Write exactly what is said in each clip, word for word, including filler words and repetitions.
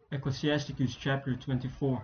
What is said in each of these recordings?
Ecclesiasticus chapter twenty-four.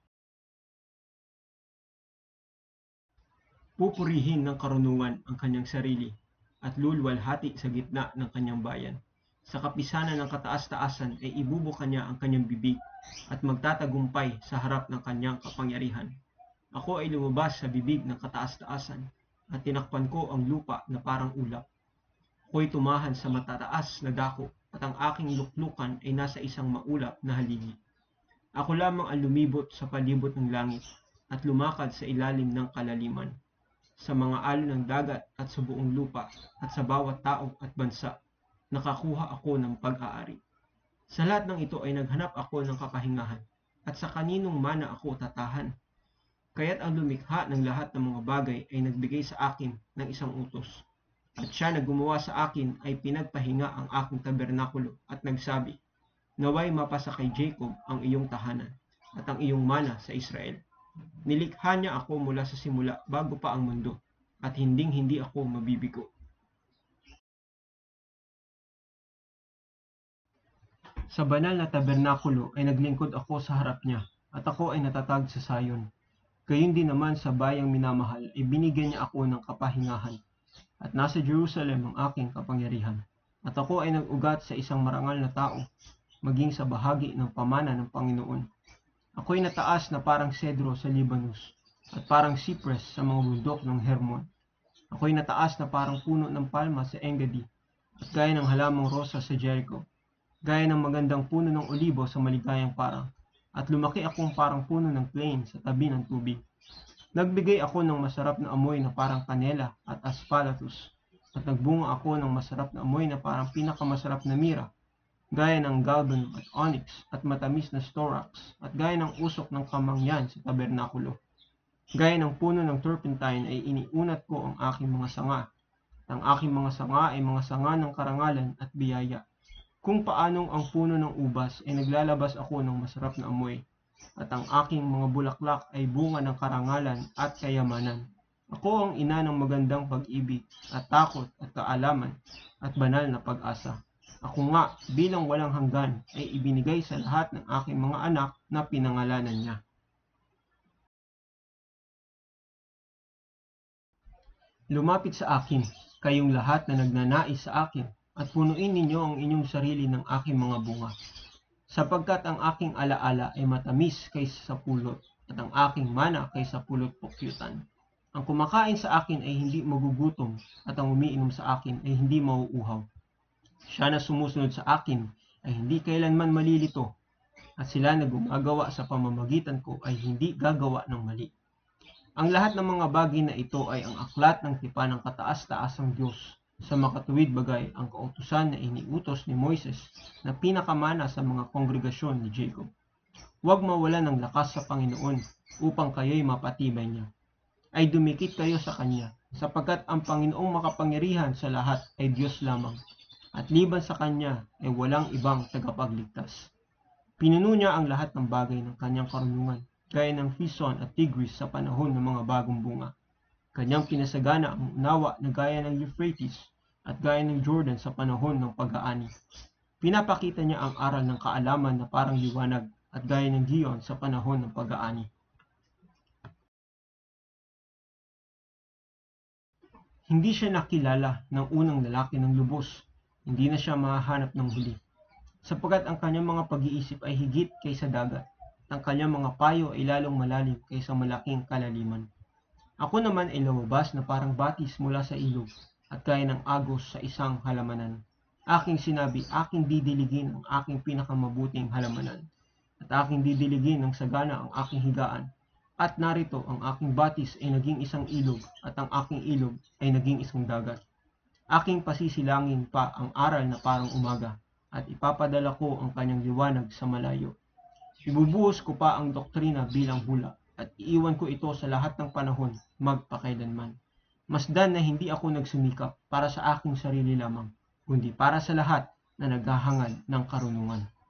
Pupurihin ng karunungan ang kanyang sarili at luluwalhati sa gitna ng kanyang bayan. Sa kapisanan ng kataas-taasan ay ibubuka niya ang kanyang bibig at magtatagumpay sa harap ng kanyang kapangyarihan. Ako ay lumabas sa bibig ng kataas-taasan at tinakpan ko ang lupa na parang ulap. Ako'y tumahan sa matataas na dako at ang aking luklukan ay nasa isang maulap na haligi. Ako lamang ang lumibot sa palibot ng langit at lumakad sa ilalim ng kalaliman, sa mga alon ng dagat at sa buong lupa at sa bawat tao at bansa. Nakakuha ako ng pag-aari. Sa lahat ng ito ay naghanap ako ng kapahingahan at sa kaninong mana ako tatahan. Kaya't ang lumikha ng lahat ng mga bagay ay nagbigay sa akin ng isang utos. At siya na gumawa sa akin ay pinagpahinga ang aking tabernakulo at nagsabi, naway mapasa kay Jacob ang iyong tahanan at ang iyong mana sa Israel. Nilikha niya ako mula sa simula bago pa ang mundo at hinding-hindi ako mabibigo. Sa banal na tabernakulo ay naglingkod ako sa harap niya at ako ay natatag sa sayon. Gayon din naman sa bayang minamahal ay binigyan niya ako ng kapahingahan at nasa Jerusalem ang aking kapangyarihan. At ako ay nag-ugat sa isang marangal na tao maging sa bahagi ng pamana ng Panginoon. Ako'y nataas na parang cedro sa Libanus at parang cypress sa mga bundok ng Hermon. Ako'y nataas na parang puno ng palma sa Engedi at gaya ng halamang rosa sa Jericho, gaya ng magandang puno ng olibo sa maligayang parang, at lumaki akong parang puno ng plane sa tabi ng tubig. Nagbigay ako ng masarap na amoy na parang kanela at aspalatus, at nagbunga ako ng masarap na amoy na parang pinakamasarap na mira, gaya ng galbanum at onyx at matamis na storax at gaya ng usok ng kamangyan sa tabernakulo. Gaya ng puno ng turpentine ay iniunat ko ang aking mga sanga. Ang aking mga sanga ay mga sanga ng karangalan at biyaya. Kung paanong ang puno ng ubas ay naglalabas ako ng masarap na amoy, at ang aking mga bulaklak ay bunga ng karangalan at kayamanan. Ako ang ina ng magandang pag-ibig at takot at kaalaman at banal na pag-asa. Ako nga, bilang walang hanggan, ay ibinigay sa lahat ng aking mga anak na pinangalanan niya. Lumapit sa akin, kayong lahat na nagnanais sa akin, at punuin ninyo ang inyong sarili ng aking mga bunga. Sapagkat ang aking alaala ay matamis kaysa sa pulot, at ang aking mana kaysa pulot pukyutan. Ang kumakain sa akin ay hindi magugutom, at ang umiinom sa akin ay hindi mauuhaw. Siya na sumusunod sa akin ay hindi kailanman malilito, at sila na gumagawa sa pamamagitan ko ay hindi gagawa ng mali. Ang lahat ng mga bagay na ito ay ang aklat ng tipan ng kataas-taasang Diyos. Sa makatuwid bagay ang kautusan na iniutos ni Moises na pinakamana sa mga kongregasyon ni Jacob. Huwag mawalan ng lakas sa Panginoon upang kayo'y mapatibay niya. Ay dumikit kayo sa Kanya, sapagkat ang Panginoong makapangyarihan sa lahat ay Diyos lamang, at liban sa Kanya ay walang ibang tagapagligtas. Pinuno niya ang lahat ng bagay ng Kanyang karunungan, gaya ng Fison at Tigris sa panahon ng mga bagong bunga. Kanyang pinasagana ang unawa na gaya ng Euphrates at gaya ng Jordan sa panahon ng pag-aani. Pinapakita niya ang aral ng kaalaman na parang liwanag at gaya ng Gion sa panahon ng pag-aani. Hindi siya nakilala ng unang lalaki ng lubos, hindi na siya mahahanap ng huli, sapagkat ang kanyang mga pag-iisip ay higit kaysa dagat, at ang kanyang mga payo ay lalong malalim kaysa malaking kalaliman. Ako naman ay lumabas na parang batis mula sa ilog, at gaya ng agos sa isang halamanan. Aking sinabi, aking didiligin ang aking pinakamabuting halamanan, at aking didiligin ng sagana ang aking higaan. At narito ang aking batis ay naging isang ilog, at ang aking ilog ay naging isang dagat. Aking pasisilangin pa ang aral na parang umaga, at ipapadala ko ang kanyang liwanag sa malayo. Ibubuhos ko pa ang doktrina bilang hula, at iiwan ko ito sa lahat ng panahon, magpakailanman. Masdan na hindi ako nagsumikap para sa aking sarili lamang, kundi para sa lahat na naghahangad ng karunungan.